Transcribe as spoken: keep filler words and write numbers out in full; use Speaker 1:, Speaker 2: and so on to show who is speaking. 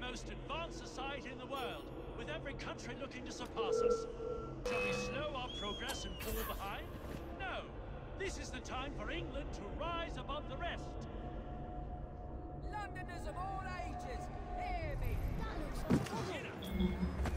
Speaker 1: most advanced society in the world, with every country looking to surpass us. Shall we slow our progress and fall behind? No. This is the time for England to rise above the rest.
Speaker 2: Londoners of all ages, hear me!
Speaker 3: That looks like trouble.